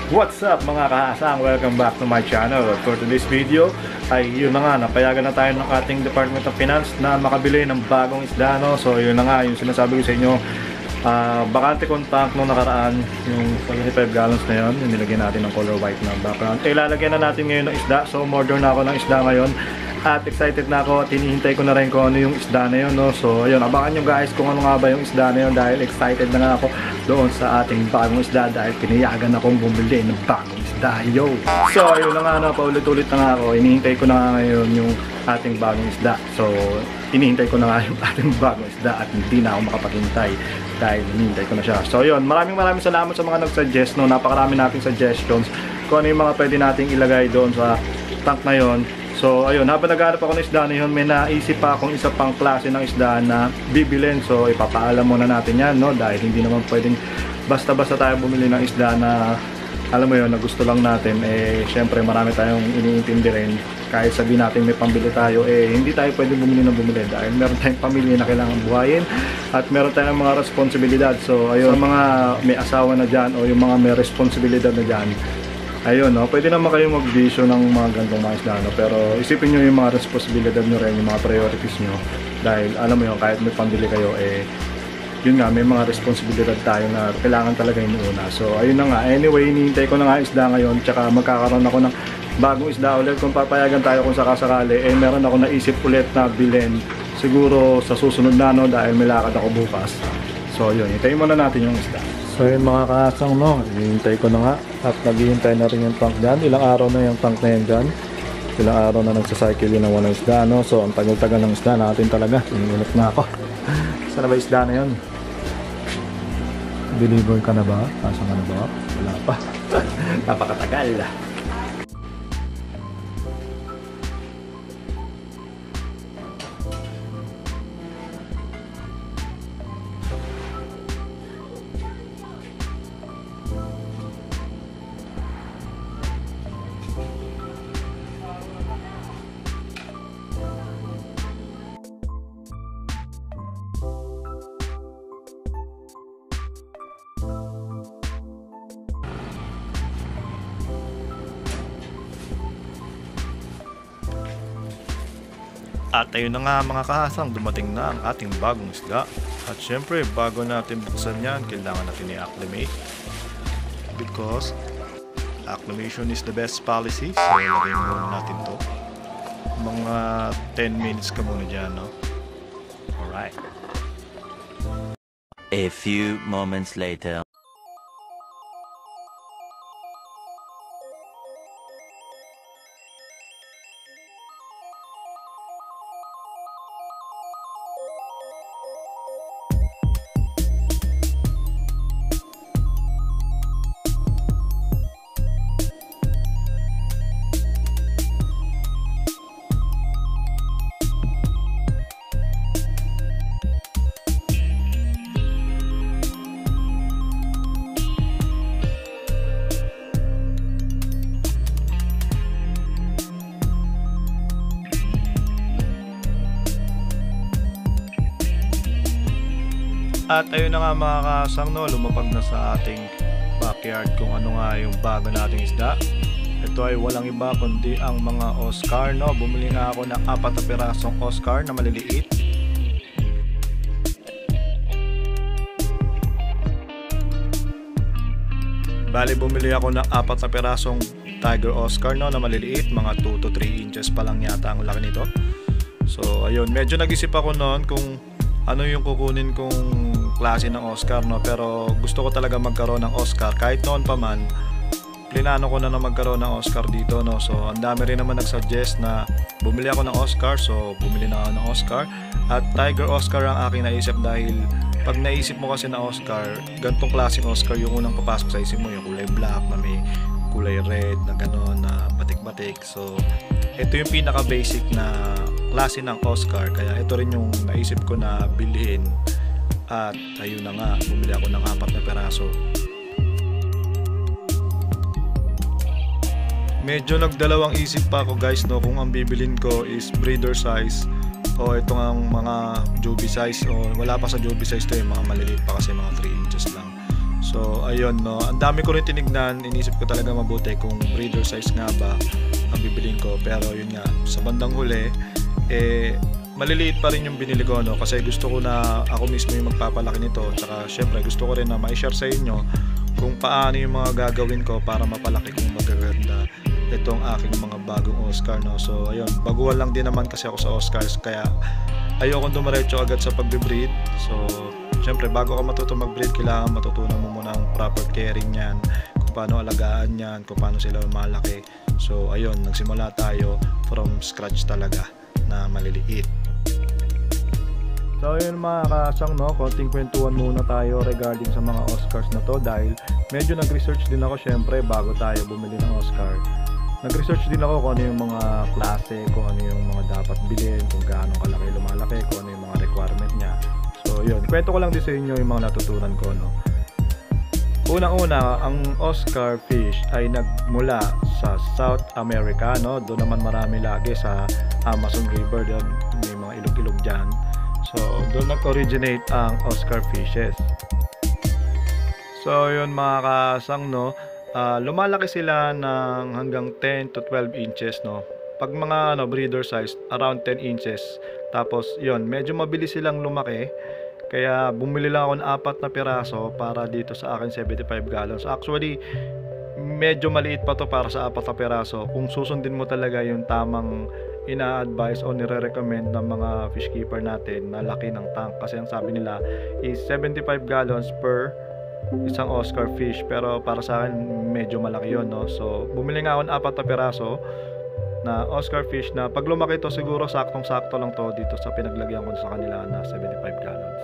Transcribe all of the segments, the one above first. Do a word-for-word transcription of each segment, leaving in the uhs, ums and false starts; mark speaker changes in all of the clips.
Speaker 1: What's up mga kaasang? Welcome back to my channel. For today's video ay yun na nga, napayagan na tayo ng ating Department of Finance na makabili ng bagong isda, no? So yun na nga, yung sinasabi ko sa inyo, uh, bakante kong tank nung nakaraan, yung seventy-five gallons na yun, yung nilagyan natin ng color white na background. Eh, lalagyan na natin ngayon ng isda. So order na ako ng isda ngayon. At excited na ako at hinihintay ko na rin kung ano yung isda na yun, no? So ayun, abangan nyo guys kung ano nga ba yung isda na yun, dahil excited na nga ako doon sa ating bagong isda, dahil pinayagan akong bumili ng bagong isda, yo! So ayun na nga, no, paulit-ulit na nga ako, hinihintay ko na nga ngayon yung ating bagong isda. So hinihintay ko na nga yung ating bagong isda at hindi na ako makapaghintay dahil hinihintay ko na siya. So ayun, maraming maraming salamat sa mga nag-suggest, no? Napakarami nating suggestions kung ano yung mga pwede nating ilagay doon sa tank na yun. So ayun, habang naghahanap ako ng isda na yun, may naisip pa akong isa pang klase ng isda na bibilin. So ipapaalam muna natin yan, no? Dahil hindi naman pwedeng basta-basta tayo bumili ng isda na, alam mo yun, na gusto lang natin. Eh syempre marami tayong iniintindi rin. Kahit sabihin natin may pambili tayo, eh hindi tayo pwedeng bumili ng bumili dahil meron tayong pamilya na kailangan buhayin at meron tayong mga responsibilidad. So ayun, sa mga may asawa na dyan o yung mga may responsibilidad na dyan, ayun, no, pwede naman kayong mag-vision ng mga gantong mga isda, no? Pero isipin nyo yung mga responsibilidad nyo rin, yung mga priorities nyo. Dahil alam mo yun, kahit may pambili kayo, eh yun nga, may mga responsibilidad tayo na kailangan talaga yung una. So ayun na nga, anyway, hinihintay ko na nga isda ngayon, tsaka magkakaroon ako ng bagong isda ulit. Kung papayagan tayo kung sakasakali, eh meron ako naisip ulit na bilhin siguro sa susunod na, no, dahil may lakad ako bukas. So yun, hintayin muna natin yung isda. So yun mga kaasang, no, hinihintay ko na nga at naghihintay na rin yung tank dyan. Ilang araw na yung tank na yan dyan, ilang araw na nagsacycle yun ng walang isda, no? So ang tagal-tagal ng isda natin talaga. Inulit na ako. Saan na ba isda na yun? Deliver ka na ba? Asa ka na ba? Wala pa. Napakatagal. At ayun na nga mga kahasang, dumating na ang ating bagong isda. At syempre, bago natin buksan yan, kailangan natin i-acclimate. Because acclimation is the best policy. So ilagay muna natin to. Mga ten minutes ka muna dyan, no? Alright.
Speaker 2: A few moments later.
Speaker 1: At ayun na nga mga kasang, no, lumapag na sa ating backyard kung ano nga yung bago nating isda. Ito ay walang iba kundi ang mga Oscar, no. Bumili na ako ng apat na pirasong Oscar na maliliit. Bali bumili ako ng apat na pirasong Tiger Oscar, no, na maliliit, mga two to three inches pa lang yata ang laki nito. So ayun, medyo nag-isip ako noon kung ano yung kukunin kong klase ng Oscar, no, pero gusto ko talaga magkaroon ng Oscar. Kahit noon pa man, plinano ko na na magkaroon ng Oscar dito, no. So ang dami rin naman nag-suggest na bumili ako ng Oscar, so bumili na ako ng Oscar. At Tiger Oscar ang aking naisip, dahil pag naisip mo kasi na Oscar, gantong klaseng Oscar yung unang papasok sa isip mo, yung kulay black na may kulay red na gano'n na batik-batik. So ito yung pinaka basic na klase ng Oscar, kaya ito rin yung naisip ko na bilhin. At ayun na nga, bumili ako ng apat na peraso. Medyo nagdalawang isip pa ako guys, no, kung ang bibilin ko is breeder size o ito ang mga joby size, o wala pa sa joby size to, yung mga maliliit pa kasi mga three inches lang. So ayun no, ang dami ko rin tinignan, inisip ko talaga mabuti kung breeder size nga ba ang bibilin ko, pero yun nga, sa bandang huli eh maliliit pa rin yung binili ko, no, kasi gusto ko na ako mismo yung magpapalaki nito, tsaka syempre gusto ko rin na ma-share sa inyo kung paano yung mga gagawin ko para mapalaki kong magaganda itong aking mga bagong Oscar, no. So ayun, baguhan lang din naman kasi ako sa Oscars, kaya ayokong dumiretso agad sa pagbe-breed. So syempre bago ka matuto mag-breed, kailangan matutunan mo muna ang proper caring niyan, kung paano alagaan yan, kung paano sila malaki. So ayun, nagsimula tayo from scratch talaga na maliliit. So yun mga kasang, no, konting kwentuhan muna tayo regarding sa mga Oscars na to, dahil medyo nag-research din ako syempre bago tayo bumili ng Oscar. Nag-research din ako kung ano yung mga klase, kung ano yung mga dapat bilhin, kung gaano kalaki lumalaki, kung ano yung mga requirement niya. So yun, kwento ko lang din sa inyo yung mga natutunan ko, no. Unang-una, ang Oscar fish ay nagmula sa South America, no. Doon naman marami lagi sa Amazon River, doon may mga ilog-ilog dyan. So doon nag-originate ang Oscar fishes. So yun mga kasang, no, uh, lumalaki sila ng hanggang ten to twelve inches, no. Pag mga ano, breeder size, around ten inches. Tapos yun, medyo mabilis silang lumaki. Kaya bumili lang ako ng apat na piraso para dito sa akin seventy-five gallons. Actually, medyo maliit pa to para sa apat na piraso kung susundin mo talaga yung tamang ina-advise o nire-recommend ng mga fish keeper natin na laki ng tank. Kasi ang sabi nila is seventy-five gallons per isang Oscar fish, pero para sa akin medyo malaki yun, no? So bumili nga ako ng apat na piraso na Oscar fish na pag lumaki to siguro saktong sakto lang to dito sa pinaglagyan ko sa kanila na seventy-five gallons.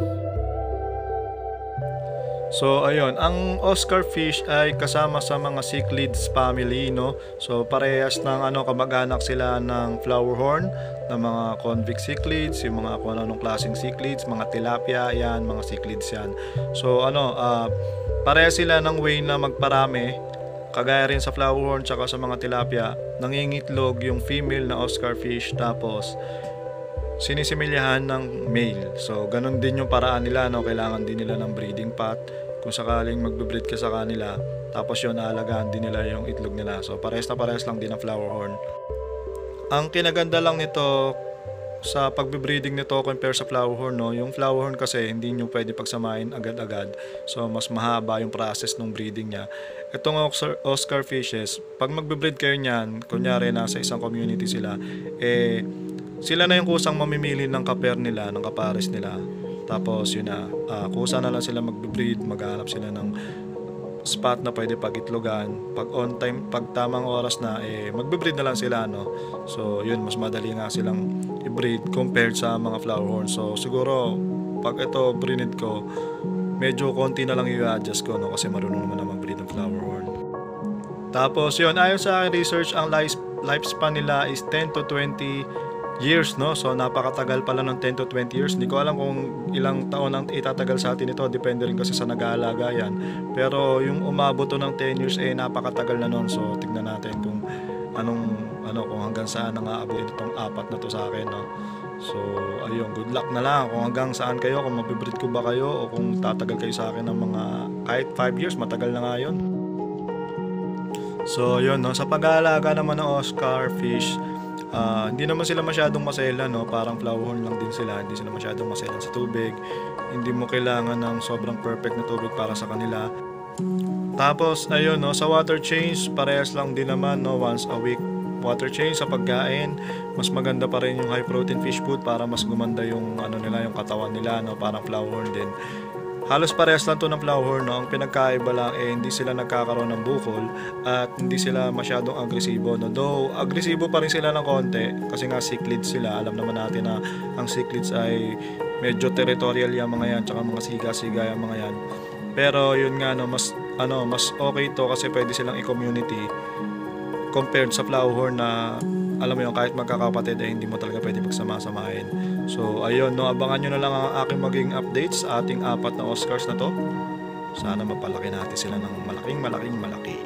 Speaker 1: So ayun, ang Oscar fish ay kasama sa mga cichlids family, no. So parehas ng ano, kamag-anak sila ng flowerhorn, ng mga convict cichlids, yung mga kung anong klaseng cichlids, mga tilapia, yan, mga cichlids yan. So ano, uh, parehas sila ng way na magparami. Kagaya rin sa flowerhorn tsaka sa mga tilapia, nangingitlog yung female na Oscar fish, tapos sinisimilyahan ng male. So ganun din yung paraan nila, no? Kailangan din nila ng breeding pot kung sakaling magbe-breed ka sa kanila, tapos yun, aalagaan din nila yung itlog nila. So parehas na parehas lang din ang flowerhorn. Ang kinaganda lang nito sa pagbe-breeding nito compare sa flowerhorn, no, yung flowerhorn kasi hindi nyo pwede pagsamahin agad-agad. So mas mahaba yung process ng breeding niya. Itong Oscar, Oscar fishes, pag magbe-breed kayo niyan, kunyari nasa isang community sila, eh sila na yung kusang mamimili ng kapair nila, ng kapares nila. Tapos yun na, uh, kusa na lang sila magbe-breed, maghanap sila ng spot na pwede pagitlogan. Pag on time, pag tamang oras na, eh magbe-breed na lang sila, no. So yun, mas madali nga silang i-breed compared sa mga flowerhorn. So siguro pag ito breed ko, medyo konti na lang i-adjust ko, no, kasi marunong naman na mag-breed ng flowerhorn. Tapos yun, ayon sa aking research, ang life, lifespan nila is ten to twenty years, no. So napakatagal pala ng ten to twenty years. Hindi ko alam kung ilang taon ang itatagal sa atin ito, depende rin kasi sa nag-aalaga yan. Pero yung umabot to ng ten years, eh napakatagal na nun. So tignan natin kung anong ano kung hanggang saan nang aabot itong apat na to sa akin, no. So ayun, good luck na lang kung hanggang saan kayo, kung mabibreed ko ba kayo o kung tatagal kayo sa akin ng mga kahit five years, matagal na nga yun. So yun, no, sa pag-aalaga naman ng Oscar fish, Uh, hindi naman sila masyadong masela, no? Parang flowerhorn lang din sila. Hindi sila masyadong masela sa tubig. Hindi mo kailangan ng sobrang perfect na tubig para sa kanila. Tapos ayun, no, sa water change, parehas lang din naman, no, once a week water change sa pagkain. Mas maganda pa rin yung high protein fish food para mas gumanda yung ano nila, yung katawan nila, no, parang flowerhorn din. Halos parehas lang to ng flowerhorn, no? Ang pinagkaiba lang eh hindi sila nagkakaroon ng bukol at hindi sila masyadong agresibo, no? Though agresibo pa rin sila ng konti kasi nga cichlids sila. Alam naman natin na ang cichlids ay medyo territorial yung mga yan, tsaka mga siga-siga yung mga yan. Pero yun nga, no, mas ano, mas okay to kasi pwede silang i-community compared sa flowerhorn na alam mo yun, kahit magkakapatid eh hindi mo talaga pwede pagsama-samahin. So ayun, no, abangan nyo na lang ang aking maging updates sa ating apat na Oscars na to. Sana mapalaki natin sila ng malaking malaking malaki.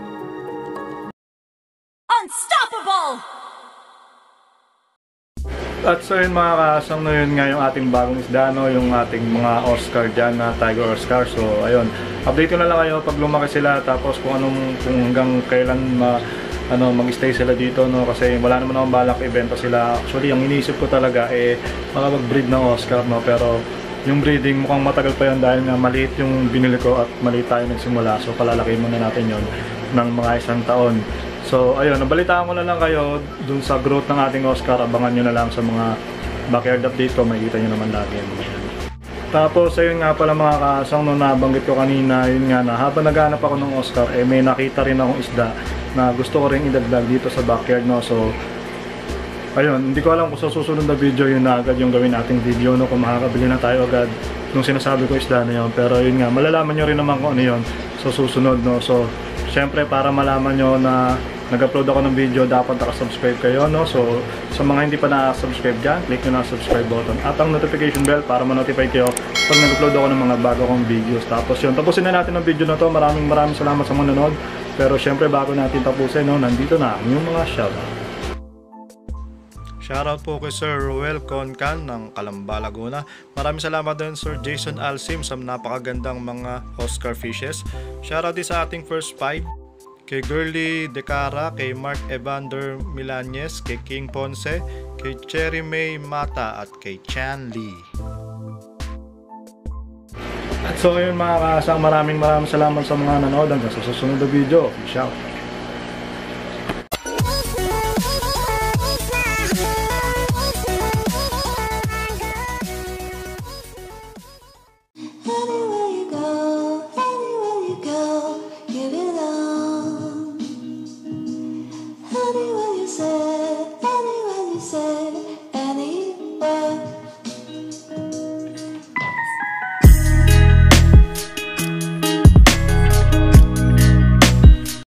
Speaker 3: Unstoppable!
Speaker 1: At so yun mga kasang, no, yun nga yung ating bagong isda, no, yung ating mga Oscar dyan na Tiger Oscar. So ayun, update ko na lang kayo pag lumaki sila, tapos kung anong, kung hanggang kailan ma, ano, mag-stay sila dito, no, kasi wala naman akong balak ibenta sila. Actually, ang iniisip ko talaga eh makapag-breed ng Oscar, no, pero yung breeding mukhang matagal pa yun dahil nga maliit yung binili ko at maliit tayo nagsimula. So palalaki muna natin yon ng mga isang taon. So ayun, nabalitaan ko na lang kayo dun sa growth ng ating Oscar. Abangan nyo na lang sa mga backyard update ko, makikita nyo naman lagi. Tapos ayun nga pala mga kasang, no, nabanggit ko kanina, yun nga na habang naghanap ako ng Oscar, eh may nakita rin akong isda na gusto ko rin idagdag dito sa backyard, no. So ayun, hindi ko alam kung sa susunod na video yun na agad yung gawin nating video, no, kung makakabili na tayo agad nung sinasabi ko isda na yun. Pero yun nga, malalaman nyo rin naman kung ano yun sa susunod, no. So syempre para malaman nyo na nag-upload ako ng video, dapat nakasubscribe kayo, no. So sa mga hindi pa nakasubscribe dyan, click nyo na subscribe button at ang notification bell para ma-notify kayo pag nag-upload ako ng mga bago kong videos. Tapos yun, tapusin na natin ang video na to. Maraming maraming salamat sa mga nanood. Pero syempre bago natin tapusin, no, nandito na yung mga shoutout. Shoutout po kay Sir Ruel Concan ng Calamba, Laguna. Maraming salamat din Sir Jason Alsim sa napakagandang mga Oscar fishes. Shoutout din sa ating first five, kay Girly Decara, kay Mark Evander Milanes, kay King Ponce, kay Cherry May Mata at kay Chan Lee. At so yun mga kasang, maraming maraming salamat sa mga nanood. Hanggang sa susunod na video. Ciao!